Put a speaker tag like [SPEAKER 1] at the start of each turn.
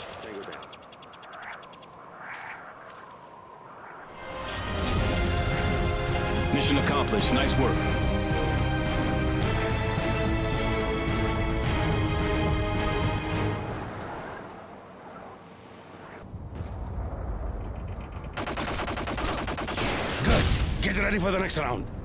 [SPEAKER 1] Tango down.
[SPEAKER 2] Mission accomplished. Nice work.
[SPEAKER 1] Good. Get ready for the next round.